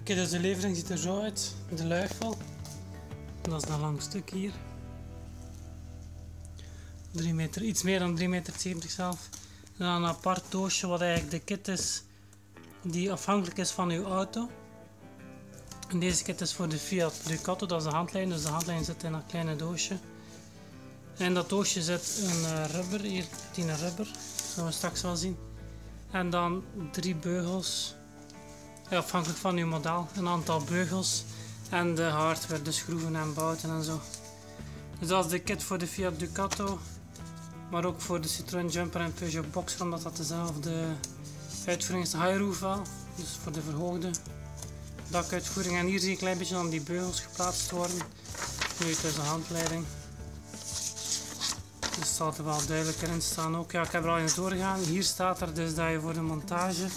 Oké, dus de levering ziet er zo uit. De luifel. Dat is een lang stuk hier. 3 meter, iets meer dan 3,70 meter zelf. En dan een apart doosje wat eigenlijk de kit is die afhankelijk is van uw auto. En deze kit is voor de Fiat Ducato, dat is de handlijn. Dus de handlijn zit in dat kleine doosje. En in dat doosje zit een rubber, hier een rubber, dat zullen we straks wel zien. En dan 3 beugels, ja, afhankelijk van uw model, een aantal beugels. En de hardware, de schroeven en bouten en zo. Dus dat is de kit voor de Fiat Ducato. Maar ook voor de Citroën Jumper en Peugeot Boxer, omdat dat dezelfde uitvoering is. De high roof wel, dus voor de verhoogde dakuitvoering. En hier zie je een klein beetje dan die beugels geplaatst worden. Nu het is een handleiding. Dus het zal er wel duidelijker in staan ook. Ja, ik heb er al eens doorgegaan. Hier staat er dus dat je voor de montage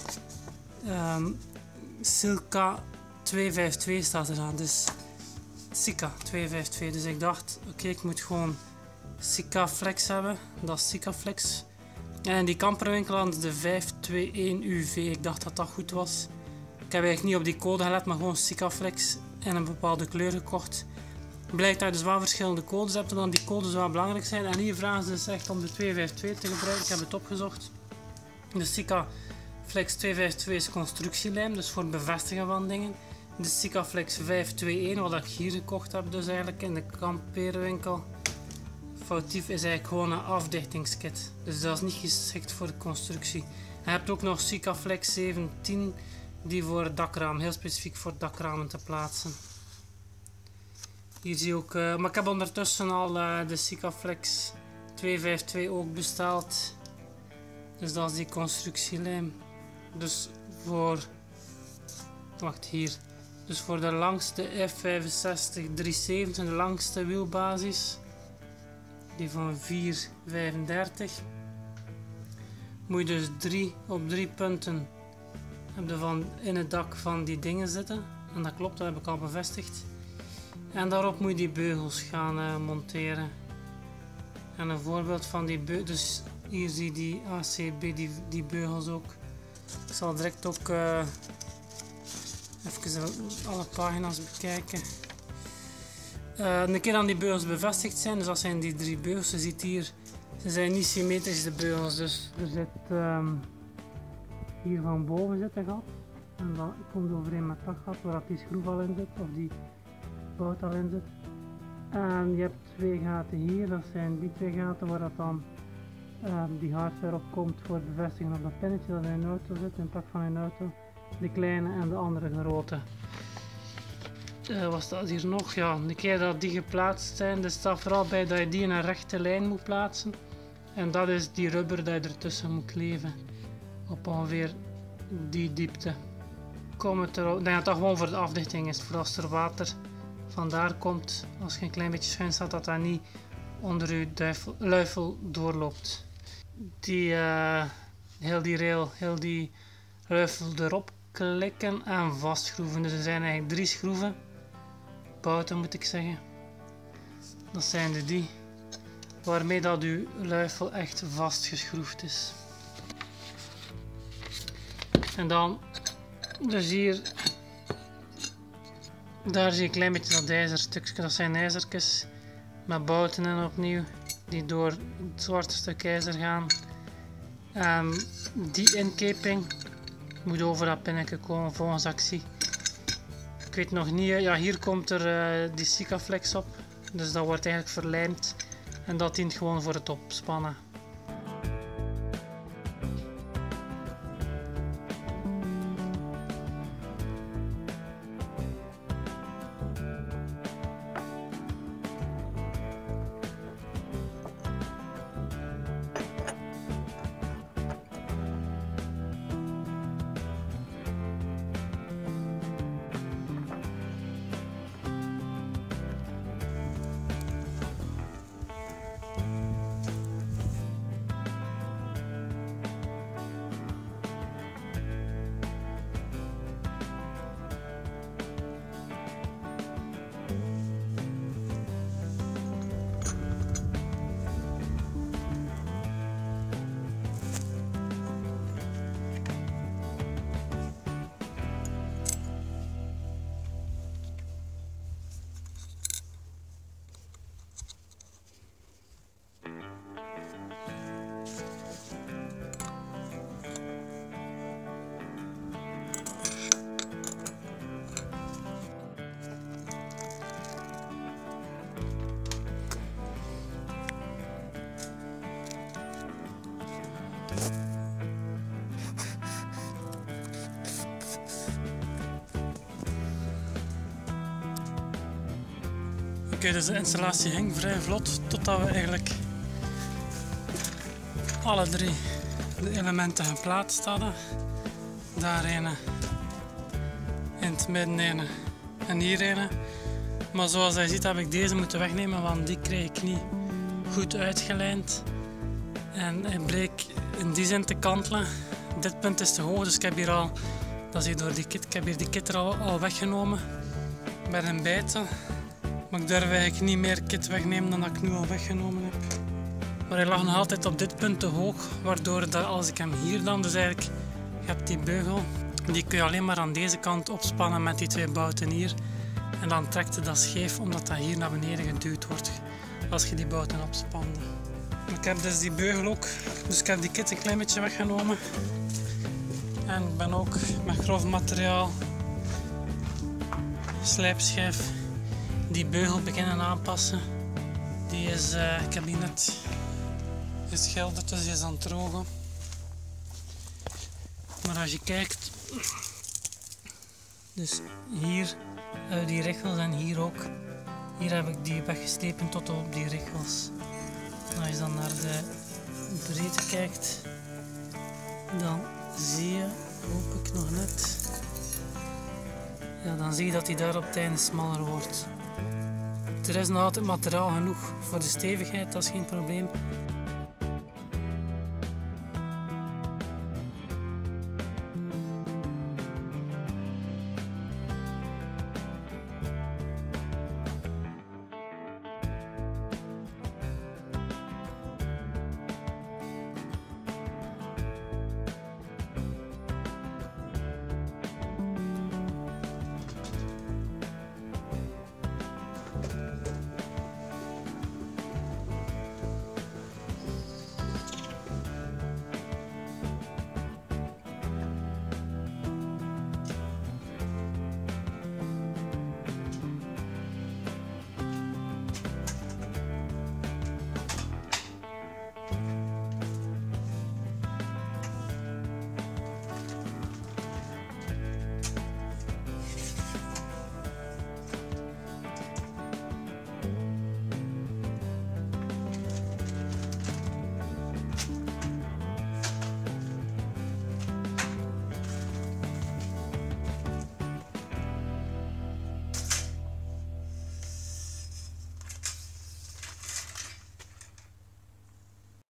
Silca 252 staat er aan. Dus Sika 252. Dus ik dacht, oké, ik moet gewoon Sika Flex hebben. Dat is Sika Flex. En die kamperwinkel had de 521 UV. Ik dacht dat dat goed was. Ik heb eigenlijk niet op die code gelet, maar gewoon Sika Flex in een bepaalde kleur gekocht. Blijkt dat je dus wel verschillende codes hebt en dan die codes wel belangrijk zijn. En hier vragen ze dus echt om de 252 te gebruiken. Ik heb het opgezocht. De Sika Flex 252 is constructielijm, dus voor het bevestigen van dingen. De Sika Flex 521, wat ik hier gekocht heb, dus eigenlijk in de kampeerwinkel. Foutief is eigenlijk gewoon een afdichtingskit. Dus dat is niet geschikt voor de constructie. Je hebt ook nog Sika Flex 17, die voor het dakraam, heel specifiek voor dakramen te plaatsen. Hier zie je ook, maar ik heb ondertussen al de Sika Flex 252 ook besteld. Dus dat is die constructielijm. Dus voor, wacht hier, dus voor de langste F65 370, de langste wielbasis, die van 435, moet je dus op 3 punten hebben van in het dak van die dingen zitten. En dat klopt, dat heb ik al bevestigd. En daarop moet je die beugels gaan monteren. En een voorbeeld van die beugels, dus hier zie je die ACB, die beugels ook. Ik zal direct ook even alle pagina's bekijken. Een keer dan die beugels bevestigd zijn, dus dat zijn die 3 beugels. Je ziet hier, ze zijn niet symmetrisch de beugels, dus er zit hier van boven zit een gat. En dat komt overeen met dat gat waar die schroef al in zit, of die bout al in zit. En je hebt 2 gaten hier, dat zijn die 2 gaten waar dat dan die hardware op komt voor het bevestigen op dat pinnetje dat in een auto zit, in het pak van een auto. De kleine en de andere grote. Wat staat hier nog? Ja, een keer dat die geplaatst zijn, er staat vooral bij dat je die in een rechte lijn moet plaatsen. En dat is die rubber dat je ertussen moet kleven. Op ongeveer die diepte. Ik denk dat dat gewoon voor de afdichting is, voor als er water vandaar komt, als je een klein beetje schuin staat, dat dat niet onder je luifel doorloopt. Heel die rail, heel die luifel erop klikken en vastschroeven. Dus er zijn eigenlijk 3 schroeven, bouten moet ik zeggen. Dat zijn die, waarmee dat uw luifel echt vastgeschroefd is. En dan, dus hier, daar zie je een klein beetje dat ijzerstukje, dat zijn ijzertjes met bouten en opnieuw, die door het zwarte stuk ijzer gaan. Die inkeping moet over dat pinnetje komen volgens actie. Ik weet nog niet, ja, hier komt er die Sika Flex op, dus dat wordt eigenlijk verlijmd en dat dient gewoon voor het opspannen. Oké, dus de installatie ging vrij vlot totdat we eigenlijk alle 3 de elementen geplaatst hadden. Daar een, in het midden een en hier een. Maar zoals je ziet heb ik deze moeten wegnemen, want die kreeg ik niet goed uitgelijnd. En hij bleek in die zin te kantelen. Dit punt is te hoog, dus ik heb hier al, dat zie je door die kit, ik heb hier die kit er al weggenomen met een bijtel. Maar ik durf eigenlijk niet meer kit wegnemen dan dat ik nu al weggenomen heb. Maar hij lag nog altijd op dit punt te hoog, waardoor dat als ik hem hier dan, dus eigenlijk, je hebt die beugel, die kun je alleen maar aan deze kant opspannen met die 2 bouten hier. En dan trekt hij dat scheef, omdat dat hier naar beneden geduwd wordt als je die bouten opspande. Ik heb dus die beugel ook, dus ik heb die kit een klein beetje weggenomen. En ik ben ook met grof materiaal, slijpschijf, die beugel beginnen aanpassen. Die is, ik heb die net geschilderd, dus die is aan het drogen. Maar als je kijkt, dus hier die richels en hier ook, hier heb ik die weggestepen tot op die richels. En als je dan naar de breedte kijkt, dan zie je, hoop ik nog net, ja, dan zie je dat die daar op het einde smaller wordt. Er is nog altijd materiaal genoeg voor de stevigheid, dat is geen probleem.